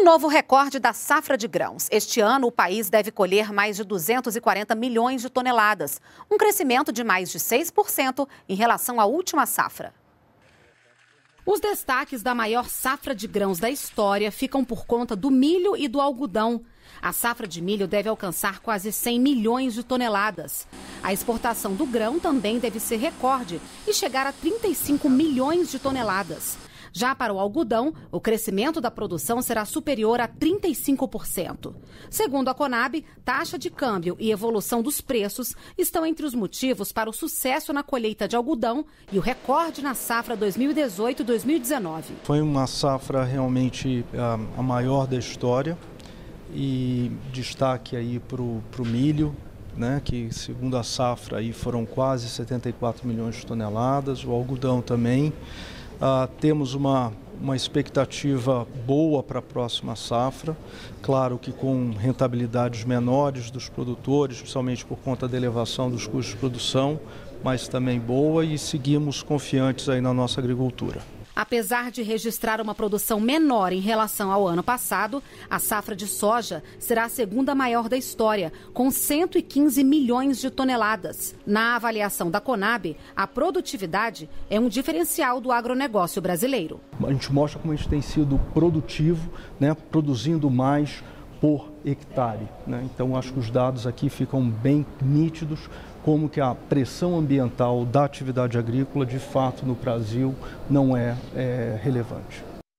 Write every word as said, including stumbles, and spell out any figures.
novo recorde da safra de grãos. Este ano, o país deve colher mais de duzentos e quarenta milhões de toneladas, um crescimento de mais de seis por cento em relação à última safra. Os destaques da maior safra de grãos da história ficam por conta do milho e do algodão. A safra de milho deve alcançar quase cem milhões de toneladas. A exportação do grão também deve ser recorde e chegar a trinta e cinco milhões de toneladas. Já para o algodão, o crescimento da produção será superior a trinta e cinco por cento. Segundo a Conab, taxa de câmbio e evolução dos preços estão entre os motivos para o sucesso na colheita de algodão e o recorde na safra dois mil e dezoito dois mil e dezenove. Foi uma safra realmente a, a maior da história e destaque aí para o milho, né, que segundo a safra aí foram quase setenta e quatro milhões de toneladas, o algodão também. Uh, temos uma, uma expectativa boa para a próxima safra, claro que com rentabilidades menores dos produtores, principalmente por conta da elevação dos custos de produção, mas também boa, e seguimos confiantes aí na nossa agricultura. Apesar de registrar uma produção menor em relação ao ano passado, a safra de soja será a segunda maior da história, com cento e quinze milhões de toneladas. Na avaliação da Conab, a produtividade é um diferencial do agronegócio brasileiro. A gente mostra como a gente tem sido produtivo, né, produzindo mais por hectare, né? Então acho que os dados aqui ficam bem nítidos, como que a pressão ambiental da atividade agrícola, de fato, no Brasil não é, é relevante.